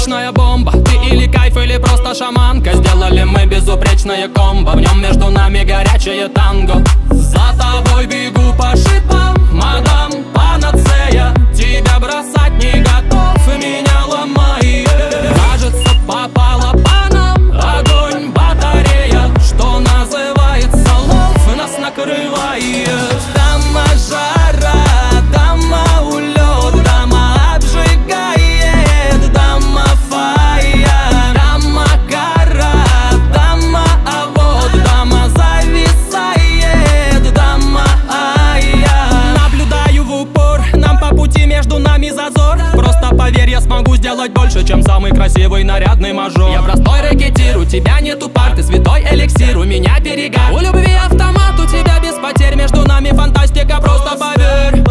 мощная бомба. Ты или кайф, или просто шаманка. Сделали мы безупречное комбо. В нем между нами горячее танго. За тобой бегу по шипам, мадам, панацея. Тебя бросать не готов, меня ломает. Кажется, попала по нам огонь, батарея. Что называется, лов нас накрывает. Дама жара, дама улет, дама обжигает, дама фая, дама кара, дама авод, дама зависает, дама ая. Наблюдаю в упор, нам по пути, между нами зазор. Просто поверь, я смогу сделать больше, чем самый красивый нарядный мажор. Я простой рэкетир, у тебя нету пар, ты святой эликсир, у меня перегар. У любви автомат, у тебя без потерь, между нами фантастика, просто поверь.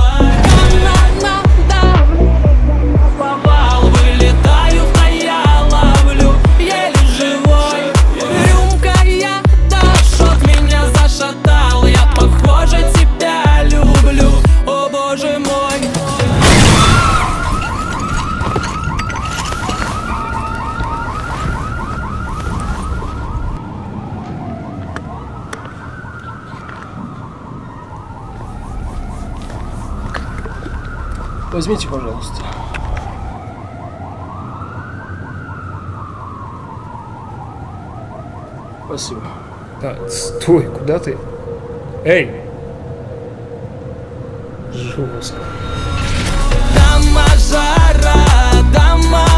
Повал, вылетаю в край, я ловлю, еле живой. Рюмка я дошел, меня зашатал, я похоже тебя люблю, о боже мой. Возьмите, пожалуйста. Спасибо. Да, стой, куда ты? Эй! Жестко. Дама жара, дама